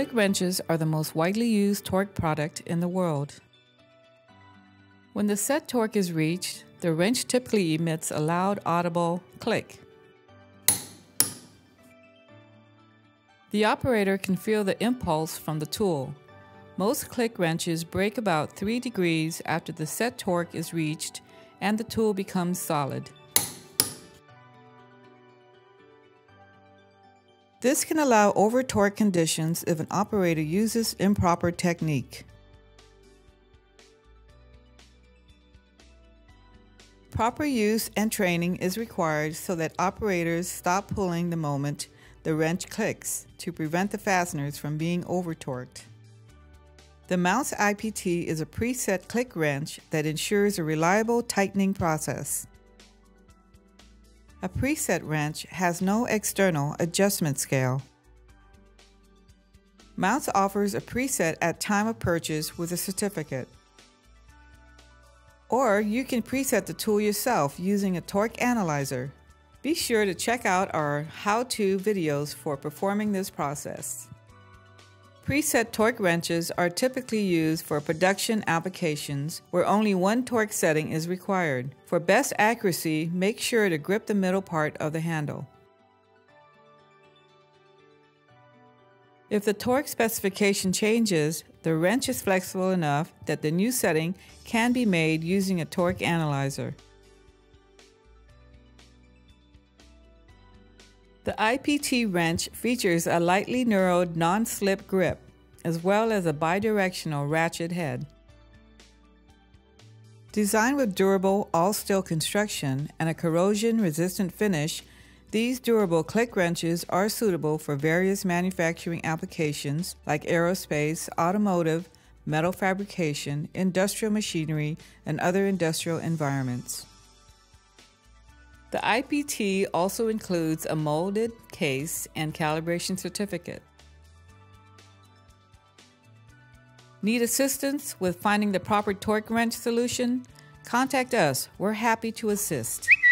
Click wrenches are the most widely used torque product in the world. When the set torque is reached, the wrench typically emits a loud, audible click. The operator can feel the impulse from the tool. Most click wrenches break about 3 degrees after the set torque is reached and the tool becomes solid. This can allow over-torque conditions if an operator uses improper technique. Proper use and training is required so that operators stop pulling the moment the wrench clicks to prevent the fasteners from being over-torqued. The Mountz IPT is a preset click wrench that ensures a reliable tightening process. A preset wrench has no external adjustment scale. Mountz offers a preset at time of purchase with a certificate. Or you can preset the tool yourself using a torque analyzer. Be sure to check out our how-to videos for performing this process. Preset torque wrenches are typically used for production applications where only one torque setting is required. For best accuracy, make sure to grip the middle part of the handle. If the torque specification changes, the wrench is flexible enough that the new setting can be made using a torque analyzer. The IPT wrench features a lightly knurled non-slip grip, as well as a bidirectional ratchet head. Designed with durable all-steel construction and a corrosion-resistant finish, these durable click wrenches are suitable for various manufacturing applications like aerospace, automotive, metal fabrication, industrial machinery, and other industrial environments. The IPT also includes a molded case and calibration certificate. Need assistance with finding the proper torque wrench solution? Contact us. We're happy to assist.